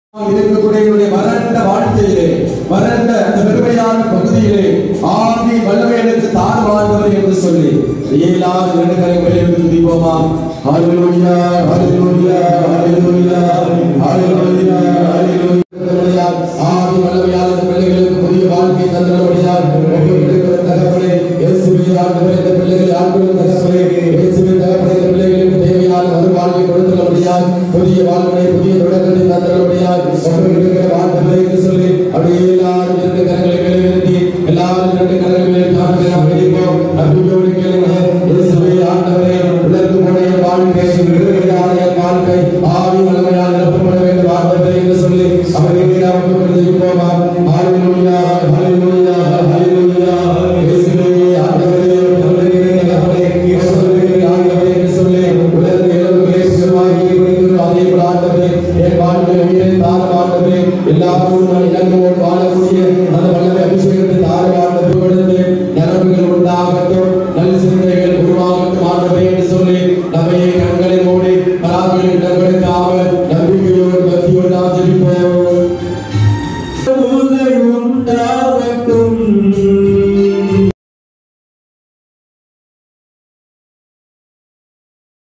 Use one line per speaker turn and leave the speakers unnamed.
இருக்கக்கூடிய வறண்ட வாழ்க்கையிலே வறண்ட அந்த பெருமையான பகுதியிலே ஆதி வல்லமையனுக்கு தார் வாழ்ந்தவர் என்று சொல்லி எல்லாரும் இரண்டு கரங்களை எடுத்து துதிப்போமா. ஹல்லேலூயா ஹல்லேலூயா ஹல்லேலூயா ஹல்லேலூயா ஹல்லேலூயா. ஆதி வல்லமையான பிள்ளைகளுக்கு புதிய வாழ்க்கை தந்தருடையார் தகப்பனே இயேசுவே ஆண்டவரே இந்த பிள்ளைகளை ஆண்டவரே தகப்பனே இயேசுவே தகப்பனே இந்த பிள்ளைகளுக்கு தேவையான ஒரு வாழ்க்கை கொடுத்தருடையார் புதிய வாழ்க்கை புதிய தொடக்கத்தை தந்தருடையார் வாழ்த்துக்களை என்று சொல்லி அப்படியே எல்லாரும் இரண்டு கரங்களை மேலே உயர்த்தி எல்லாரும் இரண்டு கரங்களை மேலே தாழ்த்தி நாம் எழுப்போம். நம்பிக்கையோடு கேளுங்க. இயேசுவே ஆண்டவரே உலர்ந்து போன வாழ்க்கை விடுதலையான வாழ்க்கை ஆவி வல்லமையால் நிரப்பப்பட வேண்டும் ஆண்டவரே என்று சொல்லி அவரை நாம் ஒப்புக்கொடுப்போமா. ஹல்லேலூயா ஹல்லேலூயா ஹல்லேலூயா. இயேசுவே ஆண்டவரே ஆண்டவரே என்று சொல்லி உலர்ந்து எழுப்புகளை சுகமாக்கி கொடுக்கிறோம். அதே போல ஆண்டவரே என் வாழ்க்கை உயிரை தாரும் ஆண்டவரே எல்லாரும் இலங்கோடு வாழக்கூடிய அந்த வல்லமை அபிஷேகத்தை தாரவாழ்ந்து கொடுத்து நரம்புகள் உண்டாகட்டும் நல்ல சிந்தனைகள் உருவாகட்டும் ஆண்டவரே என்று சொல்லி நம்மை கண்களை மூடி பராமரி இடங்களுக்காக நம்பிக்கையோடு பக்தியோடு நாம் ஜெபிப்போம்.